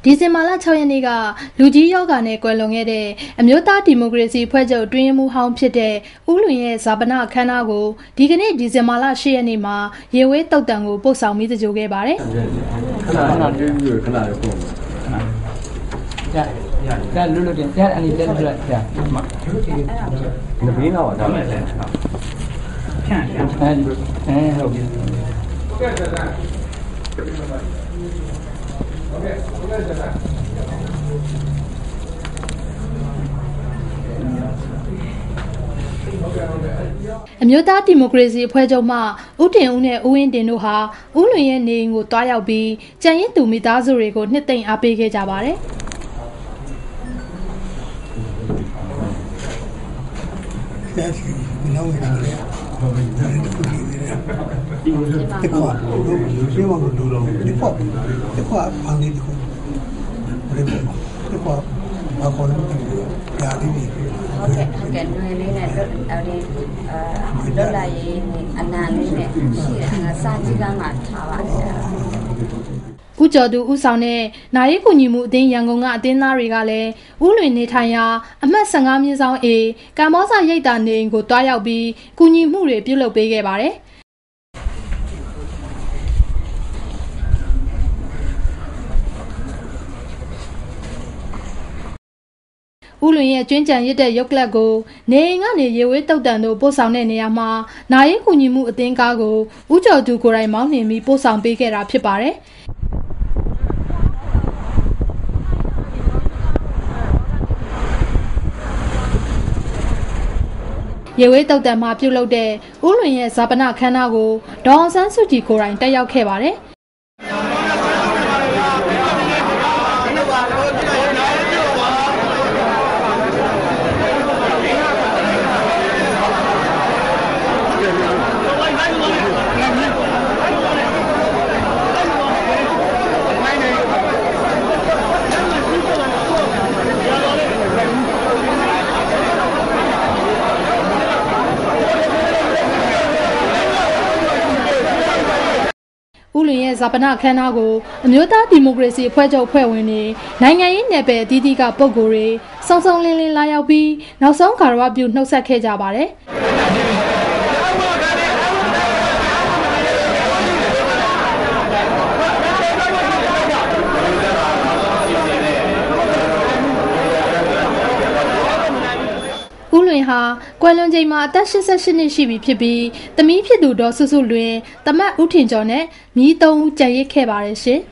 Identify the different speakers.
Speaker 1: ဒီဇင်ဘာလ6 ရက်နေ့ကလူကြီးယောဂနဲ့ကွယ်လွန်ခဲ့တဲ့အမျိုးသားဒီမိုကရေစီဖွဲ့ချုပ်တွင်းမှုဟောင်းဖြစ်တဲ့ဦးလွင်ရဲ့ဇာပနအခမ်းအနားကိုဒီကနေ့ဒီဇင်ဘာလ10 ရက်နေ့မှာရေဝဲတုတ်တန်ကိုပို့ဆောင်ပြီးသကြိုခဲ့ပါတယ်
Speaker 2: ခဏတွင်းပြီးခဏလေးပို့
Speaker 3: ဒါလွတ်လွတ်တင်ဒါအနေနဲ့လွတ်ရ
Speaker 2: နဘေးနာပါဒါမဲ့ဖြန့်
Speaker 3: ဟုတ်ပြီ
Speaker 1: အမျိုးသားဒီမိုကရေစီအဖွဲ့ချုပ်မှဦးတင်ဦးနဲ့ဦးဝင်းတင်တို့ဟာဦးလွင်ရဲ့နေအိမ်ကိုတွားရောက်ပြီးကြံရင်သူမိသားစုတွေကိုနှစ်သိမ့်အားပေးခဲ့ကြပါတယ်
Speaker 4: ကဲနွေလေးနဲ့လွတ်လာရေးအနာလေးနဲ့ရှိတယ်ငါစာကြည့်ကငါထားပါတယ်
Speaker 1: ဦးကျော်သူဦးဆောင်တဲ့နာရီကူညီမှုအသင်းရန်ကုန်ကအသင်းသားတွေကလည်းဦးလွင်နေထိုင်ရာအမှတ်15/A ကမ္ဘောဇရိပ်သာနေအိမ်ကိုတွားရောက်ပြီးကူညီမှုတွေပြုလုပ်ပေးခဲ့ပါတယ်ဦးလွင်ရဲ့ကျွင်းကြံရစ်တဲ့ရုပ်ကလပ်ကိုနေအိမ်ကနေရေဝဲတုတ်တန်တို့ပို့ဆောင်တဲ့နေရာမှာနာရီကူညီမှုအသင်းကားကိုဦးကျော်သူကိုယ်တိုင်မောင်းနှင်ပြီးပို့ဆောင်ပေးခဲ့တာဖြစ်ပါတယ်ရေဝဲတုတ်တန်မှာပြုတ်လုတဲ့ဦးလွင်ရဲ့ဇာပနခမ်းနားကိုဒေါအောင်ဆန်းစုကြည်ကိုယ်တိုင်တက်ရောက်ခဲ့ပါတယ်ဦးလွင်ရဲ့ဇာပနခမ်းနားကိုအမျိုးသားဒီမိုကရေစီအဖွဲ့ချုပ်ဖွဲ့ဝင်တွေနိုင်ငံရေးနယ်ပယ်အသီးသီးကပုဂ္ဂိုလ်တွေစုံစုံလင်းလင်းလာရောက်ပြီးနောက်ဆုံးဂါရဝပြုနှုတ်ဆက်ခဲ့ကြပါတယ်ဦးလွင်ဟာကွယ်လွန်ချိန်မှာအသက်88နှစ်ရှိပြီဖြစ်ပြီးသမီးဖြစ်သူဒေါ်စုစုလွင်တမတ်ဦးထင်ကျော်နဲ့မြီး3ဦးကြံရစ်ခဲ့ပါတယ်ရှင်